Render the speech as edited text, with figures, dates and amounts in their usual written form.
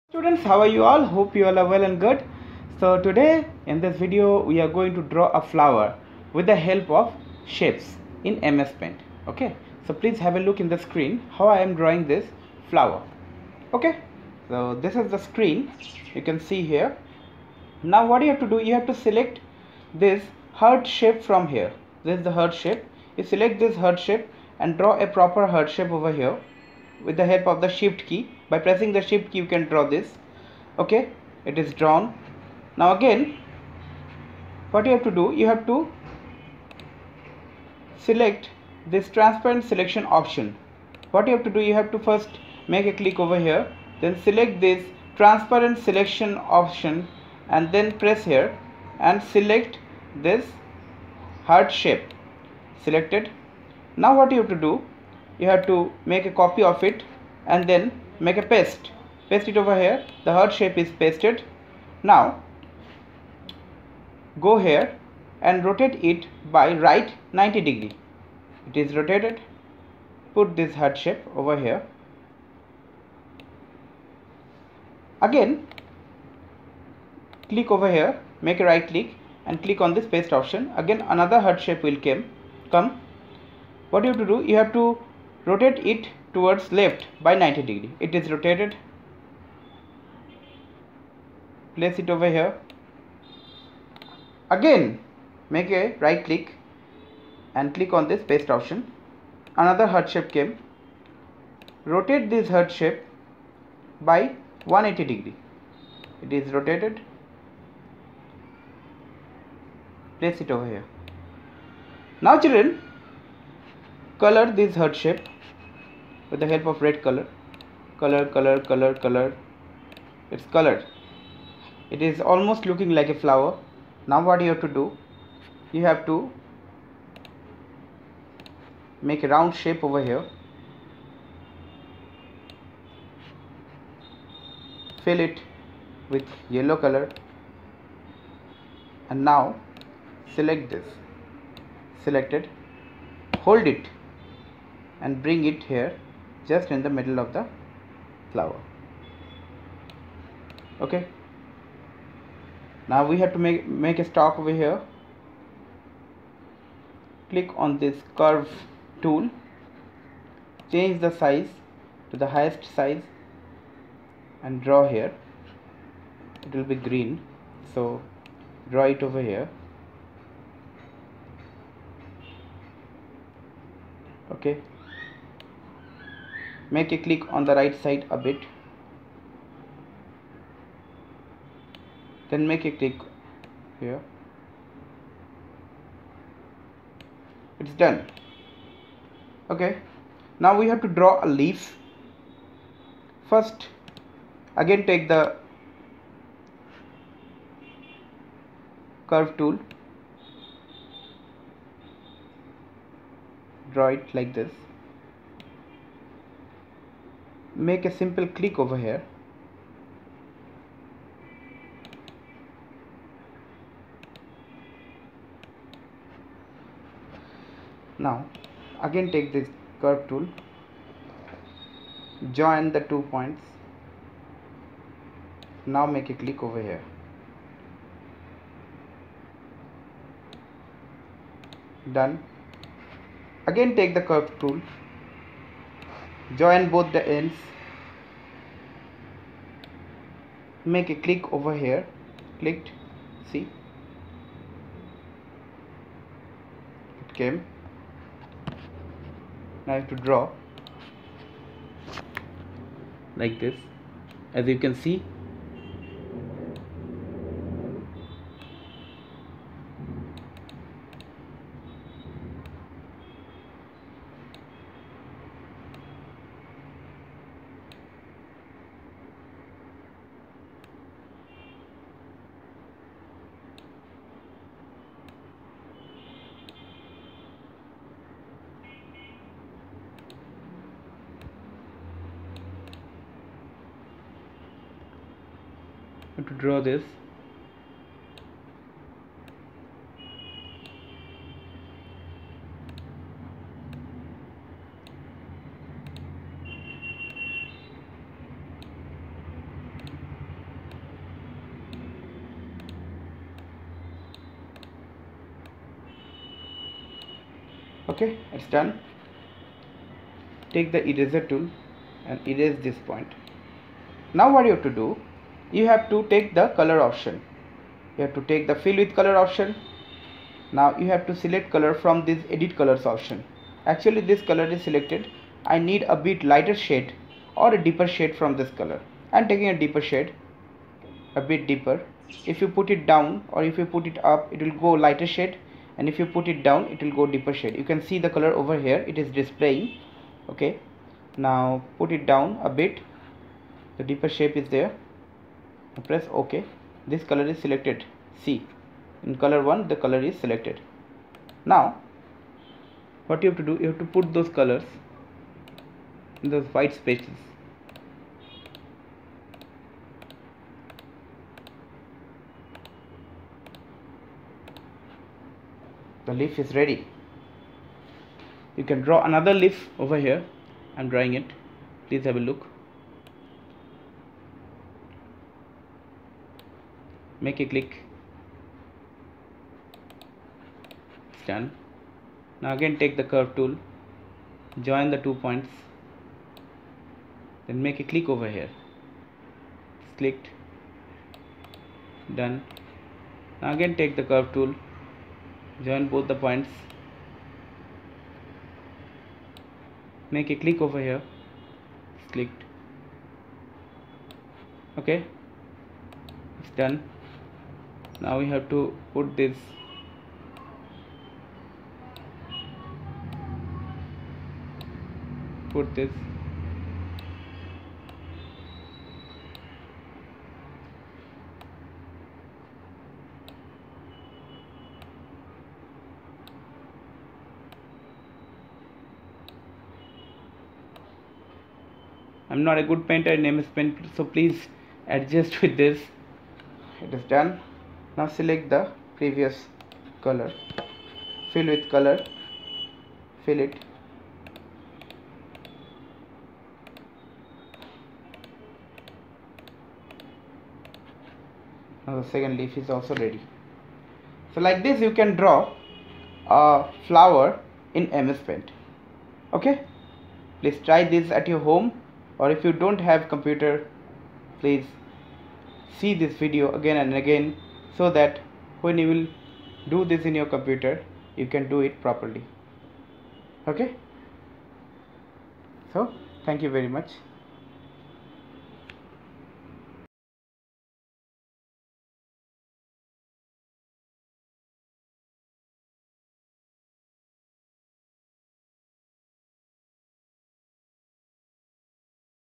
Students, how are you all? Hope you all are well and good. So today in this video we are going to draw a flower with the help of shapes in MS Paint. Okay, so please have a look in the screen how I am drawing this flower. Okay, so this is the screen you can see here. Now what you have to do, you have to select this heart shape from here. This is the heart shape. You select this heart shape and draw a proper heart shape over here with the help of the shift key. By pressing the shift key you can draw this. Okay, it is drawn. Now again what you have to do, you have to select this transparent selection option. What you have to do, you have to first make a click over here, then select this transparent selection option and then press here and select this heart shape. Selected. Now what you have to do, you have to make a copy of it and then make a paste it over here. The heart shape is pasted. Now go here and rotate it by right 90 degree. It is rotated. Put this heart shape over here. Again click over here, make a right click and click on this paste option. Again another heart shape will come. What you have to do, you have to rotate it towards left by 90 degree. It is rotated. Place it over here. Again make a right click and click on this paste option. Another heart shape came. Rotate this heart shape by 180 degree. It is rotated. Place it over here. Now children, color this heart shape with the help of red color. Color. It's colored. It is almost looking like a flower. Now what you have to do, you have to make a round shape over here. Fill it with yellow color and now select this. Selected. Hold it and bring it here just in the middle of the flower. Okay, now we have to make a stalk over here. Click on this curve tool, change the size to the highest size and draw here. It will be green, so draw it over here. Okay, make a click on the right side a bit, then make a click here. It's done. Okay, now we have to draw a leaf. First again take the curve tool, draw it like this, make a simple click over here. Now again take this curve tool, join the 2 points. Now make a click over here. Done. Again take the curve tool, join both the ends, make a click over here. Clicked. See, it came. Now I have to draw like this, as you can see. To draw this, Okay, it's done. Take the eraser tool and erase this point. Now what you have to do, you have to take the color option. You have to take the fill with color option. Now you have to select color from this edit colors option. Actually this color is selected. I need a bit lighter shade or a deeper shade from this color. I'm taking a deeper shade, a bit deeper. If you put it down or if you put it up, it will go lighter shade, and if you put it down, it will go deeper shade. You can see the color over here, it is displaying. Okay, now put it down a bit, the deeper shape is there. Press OK. This color is selected. See, in color 1 the color is selected. Now what you have to do, you have to put those colors in those white spaces. The leaf is ready. You can draw another leaf over here. I'm drawing it. Please have a look. Make a click. It's done. Now again take the curve tool, join the 2 points, then make a click over here. It's clicked. Done. Now again take the curve tool, join both the points, make a click over here. It's clicked. Okay, it's done. Now we have to put this I'm not a good painter in MS Paint, so please adjust with this. It is done. Now select the previous color, fill with color, fill it. Now the second leaf is also ready. So like this you can draw a flower in MS Paint. Okay, please try this at your home, or if you don't have computer, please see this video again and again, so that when you will do this in your computer, you can do it properly. Okay, so thank you very much.